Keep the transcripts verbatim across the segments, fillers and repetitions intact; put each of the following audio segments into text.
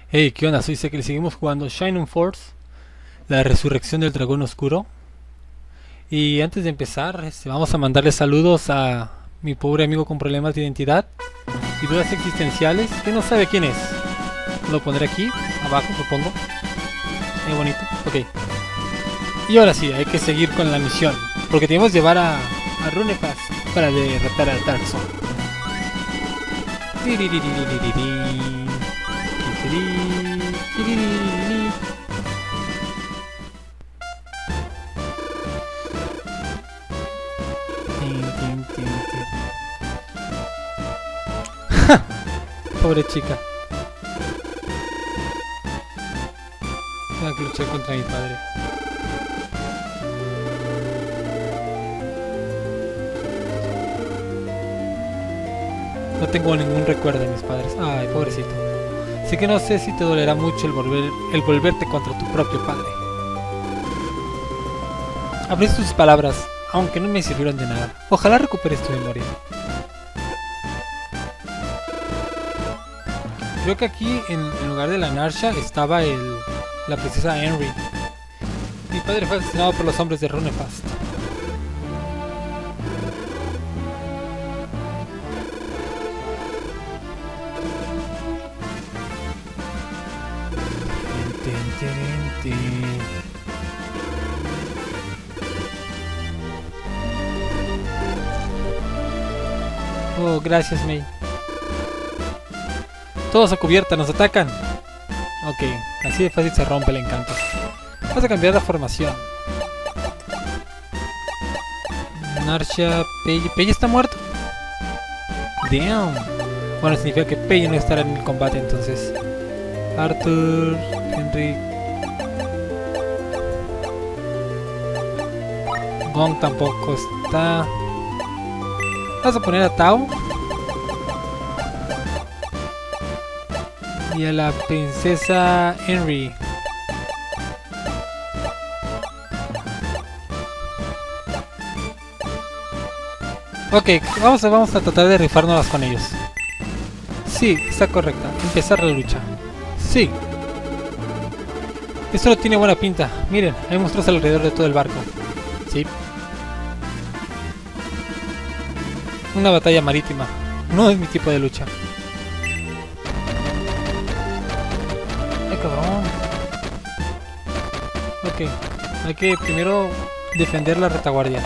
Hey, ¿qué onda? Soy Sekil, seguimos jugando Shining Force, la resurrección del dragón oscuro. Y antes de empezar, este, vamos a mandarle saludos a mi pobre amigo con problemas de identidad y dudas existenciales, que no sabe quién es. Lo pondré aquí, abajo, supongo. Qué bonito. Ok. Y ahora sí, hay que seguir con la misión, porque tenemos que llevar a, a Runefast para derrotar a Dark Soul. Tin, tin, tin, tin. Pobre chica. Tengo que luchar contra mi padre. No tengo ningún recuerdo de mis padres. Ay, pobrecito. Así que no sé si te dolerá mucho el, volver, el volverte contra tu propio padre. Aprendí tus palabras, aunque no me sirvieron de nada. Ojalá recuperes tu memoria. Creo que aquí, en, en lugar de la Narsha, estaba el, la princesa Henry. Mi padre fue asesinado por los hombres de Runefast. Oh, gracias, May. Todos a cubierta, nos atacan. Ok, así de fácil se rompe el encanto. Vamos a cambiar la formación. Narsha, Paige. ¿Paige está muerto? Damn. Bueno, significa que Paige no estará en el combate entonces. Arthur, Henry. Gong tampoco está. Vamos a poner a Tao. Y a la princesa Henry. Ok, vamos a, vamos a tratar de rifárnoslas con ellos. Sí, está correcta. Empezar la lucha. Sí. Esto no tiene buena pinta. Miren, hay monstruos alrededor de todo el barco. Sí. Una batalla marítima. No es mi tipo de lucha. Ay, cabrón. Ok. Hay que primero defender la retaguardia.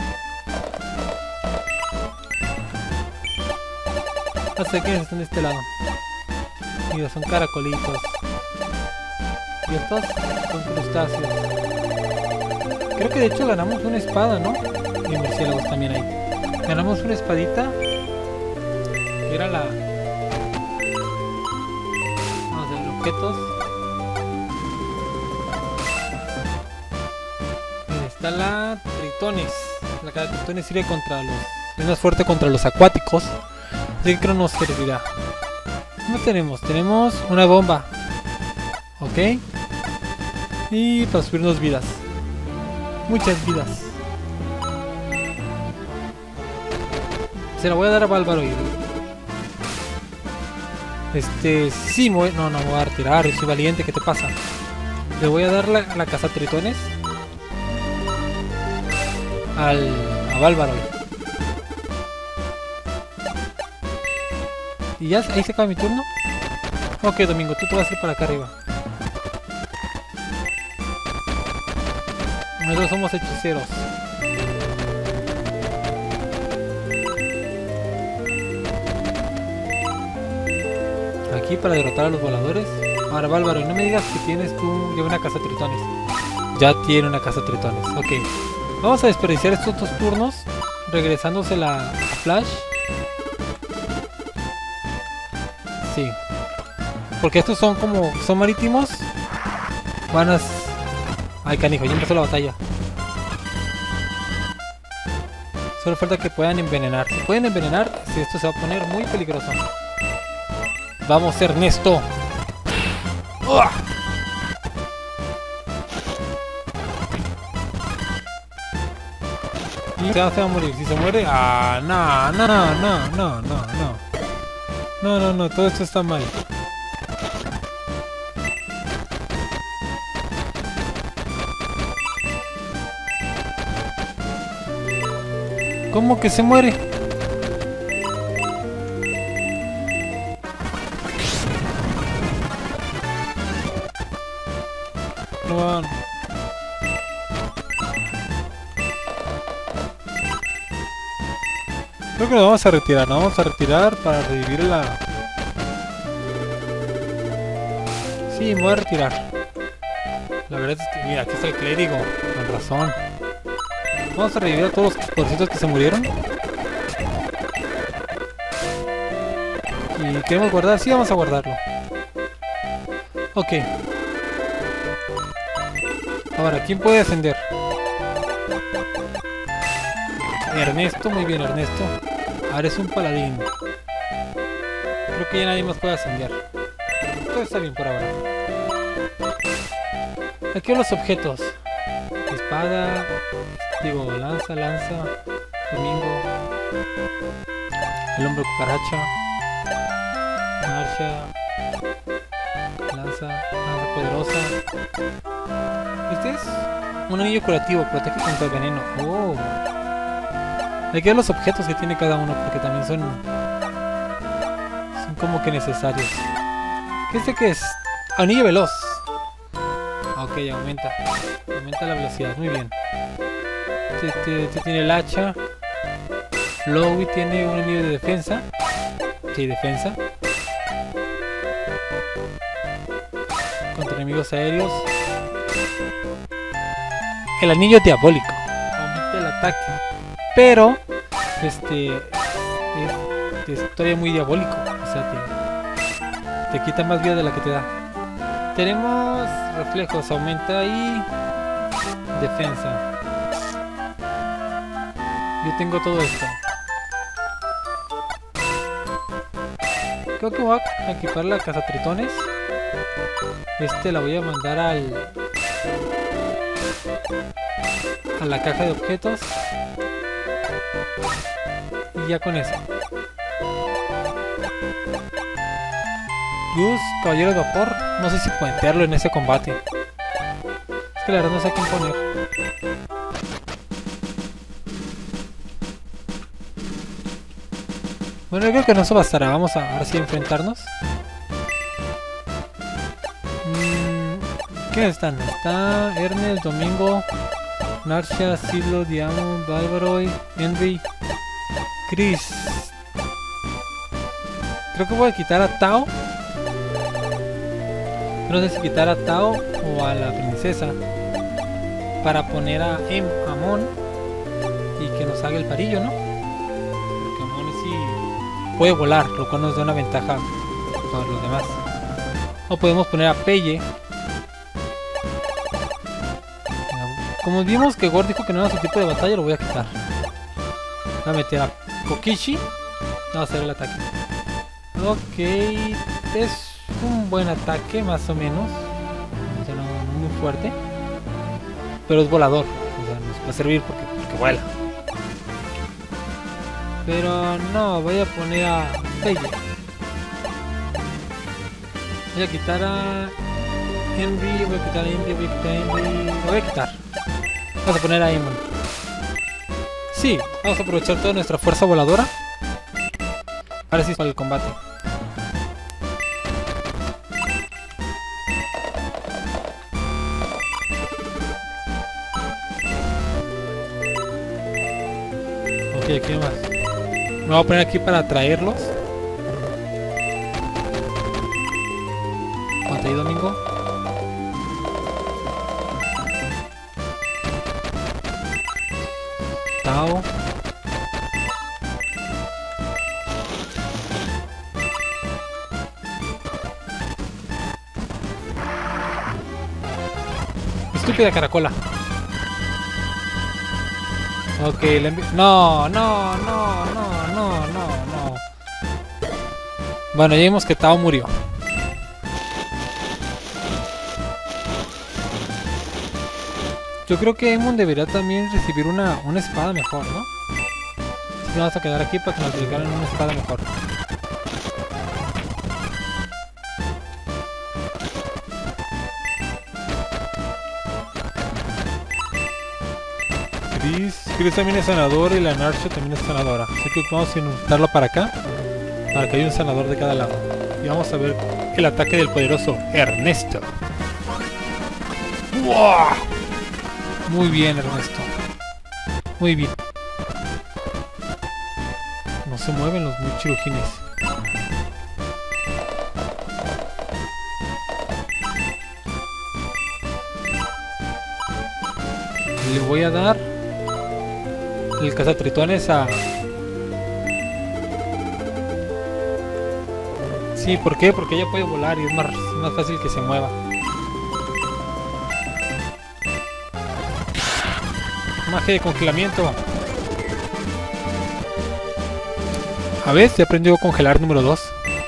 No sé quiénes están de este lado. Mira, son caracolitos. Y estos son crustáceos. Creo que de hecho ganamos una espada, ¿no? Y murciélagos también hay. Ganamos una espadita. Que era la... Vamos a ver, objetos. Mira, está la Tritones. La cara de Tritones sirve contra los... Es más fuerte contra los acuáticos. Así que creo nos servirá. ¿Cómo tenemos? Tenemos una bomba. Ok. Y para subirnos vidas. Muchas vidas. Se la voy a dar a Bálvaro. Este, sí, me voy, no, no me voy a retirar, soy valiente, ¿qué te pasa? Le voy a dar la, la caza tritones al, a Bálvaro. Y ya, ahí se acaba mi turno. Ok, Domingo, tú te vas a ir para acá arriba. Nosotros somos hechiceros. Aquí para derrotar a los voladores. Ahora, Bálvaro, no me digas que tienes tú ya una casa tritones. Ya tiene una casa tritones. Ok. Vamos a desperdiciar estos dos turnos regresándosela a Flash. Sí. Porque estos son como... son marítimos. Van a... Ay, canijo, ya empezó la batalla. Solo falta que puedan envenenar. Si pueden envenenar, si esto se va a poner muy peligroso. Vamos, Ernesto. ¡Uah! Y se va, se va a morir. Si se muere... Ah, no, no, no, no, no, no, no. No, no, no, todo esto está mal. ¿Cómo que se muere? No. Creo que nos vamos a retirar, nos vamos a retirar para revivir la... Sí, me voy a retirar. La verdad es que, mira, aquí está el clérigo, con razón. Vamos a revivir a todos los porcitos que se murieron. Y queremos guardar, sí, vamos a guardarlo. Ok. Ahora, ¿quién puede ascender? Ernesto, muy bien, Ernesto. Ahora es un paladín. Creo que ya nadie más puede ascender. Todo está bien por ahora. Aquí los objetos. Espada, digo, lanza, lanza, domingo, el hombre cucaracha, marcha, lanza, lanza poderosa. Este es un anillo curativo, protege contra el veneno. Oh. Hay que ver los objetos que tiene cada uno porque también son son como que necesarios. ¿Este qué es? Anillo veloz. Ok, aumenta. Aumenta la velocidad, muy bien. Este, este, este tiene el hacha. Flowey tiene un anillo de defensa. Sí, defensa. Contra enemigos aéreos. El anillo diabólico. Aumenta el ataque. Pero, este, es, es todavía muy diabólico. O sea, te, te quita más vida de la que te da. Tenemos reflejos, aumenta y defensa. Yo tengo todo esto. Creo que voy a equipar la cazatritones. Este la voy a mandar al a la caja de objetos. Y ya con eso. Gus, caballero de vapor. No sé si puentearlo en ese combate. Es que la verdad no sé a quién poner. Bueno, yo creo que no eso bastará. Vamos a ahora sí enfrentarnos. Mm, ¿Quiénes están? Está Ernest, Domingo, Narcia, Silo, Diamond, Valvaroy, Henry, Chris. Creo que voy a quitar a Tao. No sé si quitar a Tao o a la princesa para poner a Em, Amon y que nos haga el parillo, ¿no? Porque Amon sí puede volar, lo cual nos da una ventaja sobre los demás. O podemos poner a Pelle. Como vimos que Gord dijo que no era su tipo de batalla, lo voy a quitar. Voy a meter a Kokishi. No va a hacer el ataque. Ok, es un buen ataque, más o menos. O sea, no, no muy fuerte. Pero es volador. O sea, nos va a servir porque, porque vuela. Pero no, voy a poner a Pelle. Voy a quitar a Henry, voy a quitar a Henry, voy a quitar a Henry. Lo voy a quitar. Vamos a poner a Emon. Sí, vamos a aprovechar toda nuestra fuerza voladora. Ahora sí para el combate. Ok, aquí más. Me voy a poner aquí para atraerlos. ¿Cuánto ahí, Domingo? Tao. Estúpida caracola. Ok, le envío... No, no, no, no, no, no, no. Bueno, ya vimos que Tao murió. Yo creo que Emon debería también recibir una, una espada mejor, ¿no? Así que vamos a quedar aquí para que nos regalen una espada mejor. Chris, Chris también es sanador y la Narcio también es sanadora. Así que vamos a inundarlo para acá, para que haya un sanador de cada lado. Y vamos a ver el ataque del poderoso Ernesto. ¡Wow! Muy bien, Ernesto. Muy bien. No se mueven los muy chirujines. Le voy a dar el cazatritones a... Sí, ¿por qué? Porque ella puede volar y es más, más fácil que se mueva. Magia de congelamiento. A ver, se aprendió a congelar número dos.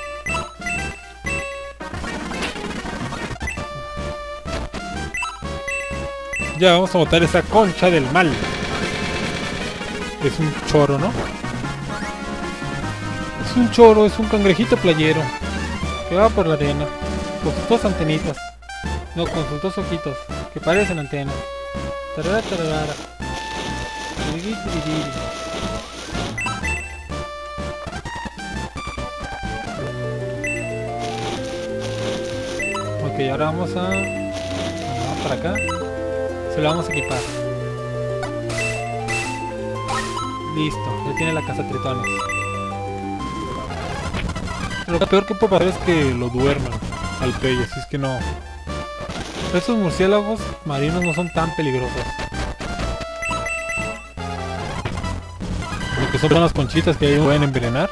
Ya vamos a botar esa concha del mal. Es un choro, ¿no? Es un choro, es un cangrejito playero que va por la arena con sus dos antenitas. No, con sus dos ojitos que parecen antenas. Tarara, tarara. Tiriri, tiriri. Ok, ahora vamos a... Vamos para acá. Se lo vamos a equipar. Listo, ya tiene la casa tritones. Lo peor que puede pasar es que lo duerman al pelle, así es que no. Estos murciélagos marinos no son tan peligrosos. Porque son unas conchitas que ahí pueden envenenar.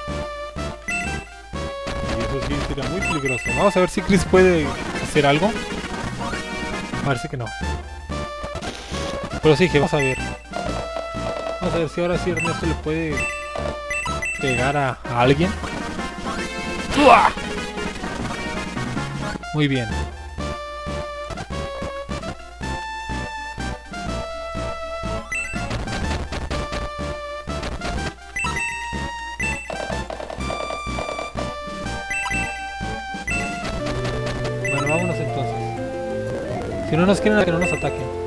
Y eso sí sería muy peligroso. Vamos a ver si Chris puede hacer algo. Parece que no. Pero sí, que vamos a ver. Vamos a ver si ahora sí Ernesto le puede pegar a, a alguien. ¡Uah! Muy bien. Bueno, vámonos entonces. Si no nos quieren, que no nos ataquen.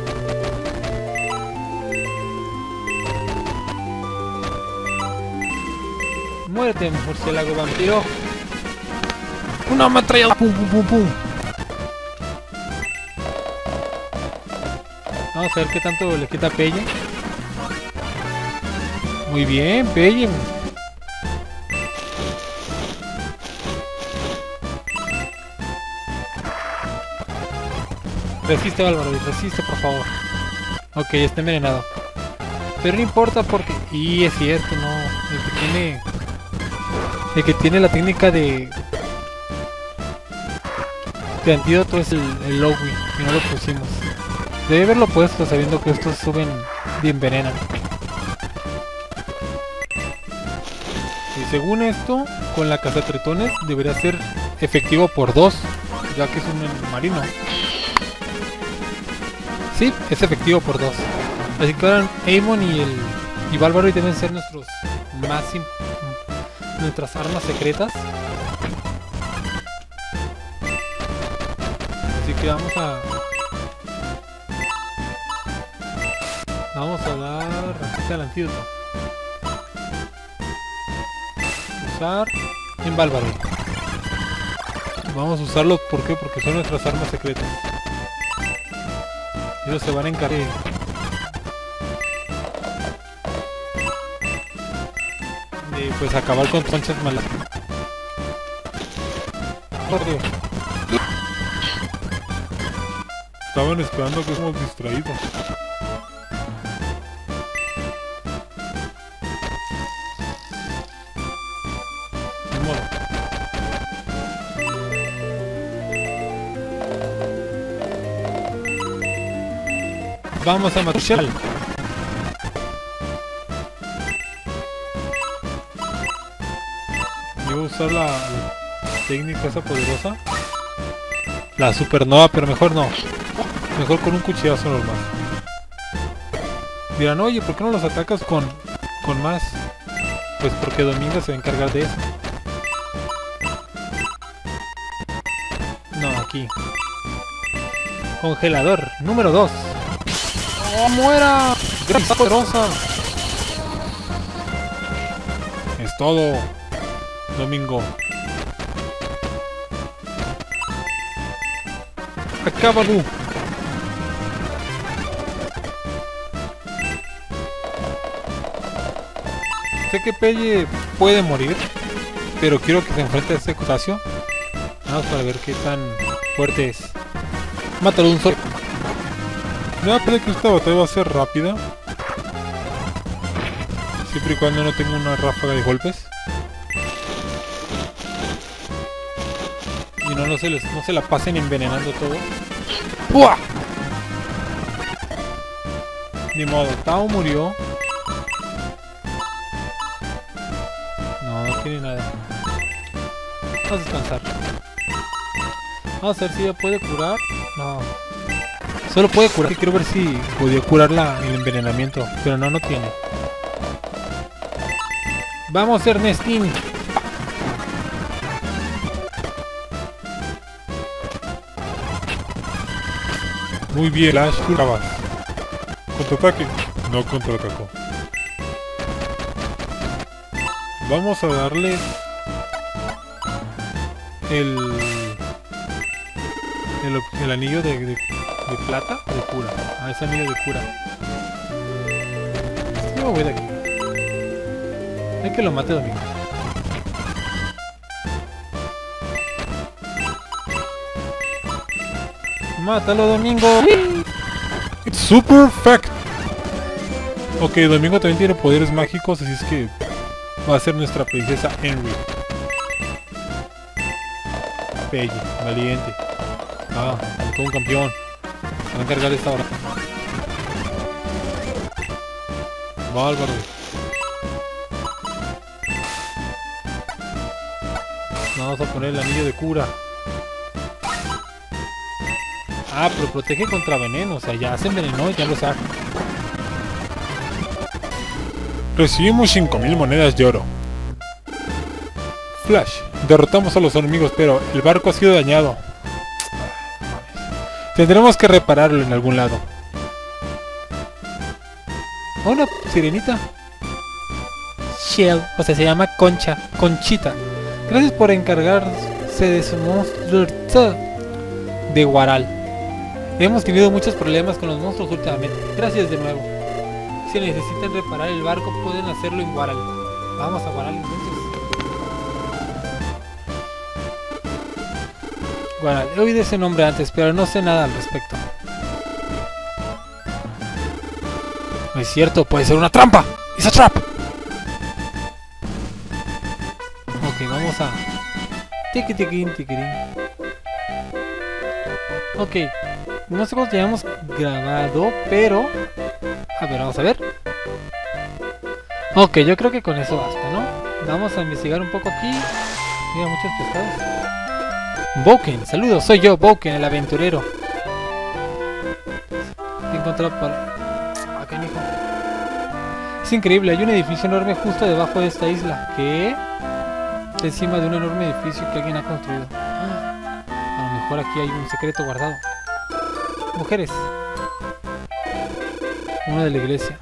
Muérete, murciélago vampiro. Una ametralladora. Pum, pum, pum, pum. Vamos a ver qué tanto le quita Pelle. Muy bien, Pelle. Resiste, Álvaro, resiste, por favor. Ok, está envenenado. Pero no importa porque... Y es cierto, no. El que tiene... El que tiene la técnica de... De antídoto es el, el Lowy. Y no lo pusimos. Debe haberlo puesto sabiendo que estos suben y envenenan. Y según esto, con la cazatritones debería ser efectivo por dos, ya que es un marino. Sí, es efectivo por dos. Así que ahora Amon y el y Bárbaro deben ser nuestros más nuestras armas secretas. Así que vamos a vamos a dar receta del antídoto. Usar en Bárbaro. Vamos a usarlo, ¿por qué? Porque son nuestras armas secretas. Ellos se van a encargar de pues acabar con conchas malas. Estaban esperando que somos distraídos. Ni modo. Vamos a matar. Yo voy a usar la, la técnica esa poderosa. La supernova, pero mejor no. Mejor con un cuchillazo normal. Dirán, oye, ¿por qué no los atacas con, con más? Pues porque Dominga se va a encargar de eso. No, aquí. Congelador, número dos. ¡Oh, muera! ¡Gracias, poderosa! Es todo, Domingo. Acábalo. Sé que Pelle puede morir, pero quiero que se enfrente a este crustáceo. Vamos para ver qué tan fuerte es. Mátalo de un solo. Me parece que esta batalla va a ser rápida. Siempre y cuando no tenga una ráfaga de golpes. Y no, no, se, les, no se la pasen envenenando todo. ¡Pua! Ni modo, Tao murió. No, no tiene nada. Vamos a descansar. Vamos a ver si ella puede curar. No. Solo puede curar. Quiero ver si podía curar la, el envenenamiento. Pero no, no tiene. Vamos, Ernestín. Muy bien, Ash, tú acabas. Contraataque. No contraatacó. Vamos a darle el el, el anillo de, de, de plata o de cura. Ah, ese anillo de cura. Yo me voy de aquí. Hay que lo mate Domingo. Mátalo, Domingo. It's super fact. Ok, Domingo también tiene poderes mágicos, así es que va a ser nuestra princesa Henry. Pelle, valiente. Ah, todo un campeón. Se va a encargar esta hora. Bárbaro. Vamos a poner el anillo de cura. Ah, pero protege contra veneno. O sea, ya se envenenó y ya lo saca. Recibimos cinco mil monedas de oro. Flash. Derrotamos a los enemigos, pero el barco ha sido dañado. Tendremos que repararlo en algún lado. Hola, sirenita. Shell, o sea, se llama Concha, Conchita. Gracias por encargarse de su monstruo de Guaral. Hemos tenido muchos problemas con los monstruos últimamente. Gracias de nuevo. Si necesitan reparar el barco, pueden hacerlo en Guaral. Vamos a Guaral entonces. Guaral, he oído ese nombre antes, pero no sé nada al respecto. No es cierto, puede ser una trampa. ¡Es a trap! Ok, vamos a... Tiki tiquín, tiquirín. Ok, no sé cuánto llevamos grabado, pero... A ver, vamos a ver. Ok, yo creo que con eso basta, ¿no? Vamos a investigar un poco aquí. Mira, muchos pescados. Boken, saludos, soy yo, Boken, el aventurero. He encontrado para... Acá, hijo. Es increíble, hay un edificio enorme justo debajo de esta isla. ¿Qué? Encima de un enorme edificio que alguien ha construido. A lo mejor aquí hay un secreto guardado. Mujeres. Una de la iglesia.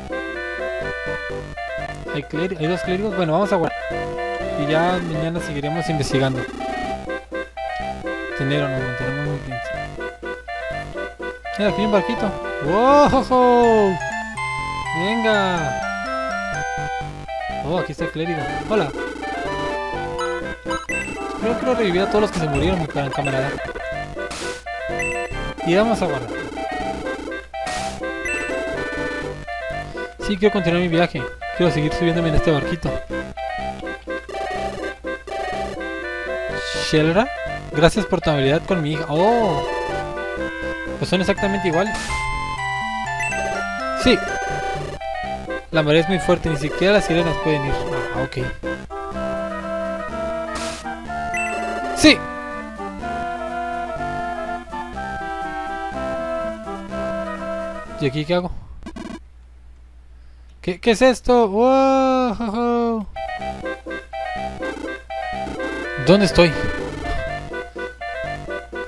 ¿Hay, ¿Hay dos clérigos? Bueno, vamos a guardar. Y ya mañana seguiremos investigando. Tenero, nos mantenemos muy bien. Mira, aquí hay un barquito. ¡Wow! ¡Venga! Oh, aquí está el clérigo. Hola. Creo que quiero revivir a todos los que se murieron, mi camarada. Y vamos a guardar. Sí, quiero continuar mi viaje. Quiero seguir subiéndome en este barquito. Shelra, gracias por tu amabilidad con mi hija. Oh, pues son exactamente iguales. Sí. La marea es muy fuerte, ni siquiera las sirenas pueden ir. Ah, ok. Sí. ¿Y aquí qué hago? ¿Qué, qué es esto? ¡Wow! ¿Dónde estoy?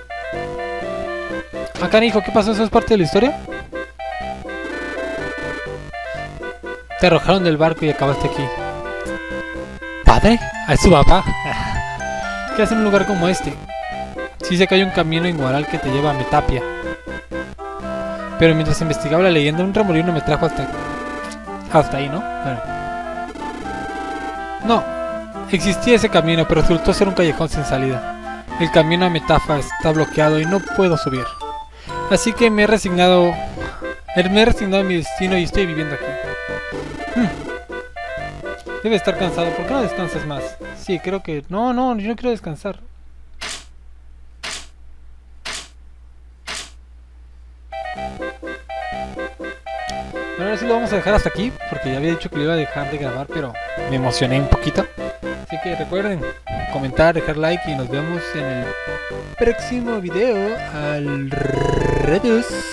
Acá, hijo, ¿qué pasó? ¿Eso es parte de la historia? Te arrojaron del barco y acabaste aquí. ¿Padre? ¿A su papá? ¿Qué hace en un lugar como este? Sí sé que hay un camino inmoral que te lleva a Metapia. Pero mientras investigaba la leyenda, un remolino me trajo hasta... Hasta ahí, ¿no? Bueno. No. Existía ese camino, pero resultó ser un callejón sin salida. El camino a Metafa está bloqueado y no puedo subir. Así que me he resignado... Me he resignado a mi destino y estoy viviendo aquí. Hmm. Debe estar cansado. ¿Por qué no descansas más? Sí, creo que... No, no, yo no quiero descansar. Bueno, ahora sí lo vamos a dejar hasta aquí, porque ya había dicho que lo iba a dejar de grabar, pero me emocioné un poquito. Así que recuerden comentar, dejar like y nos vemos en el próximo video. Al redos.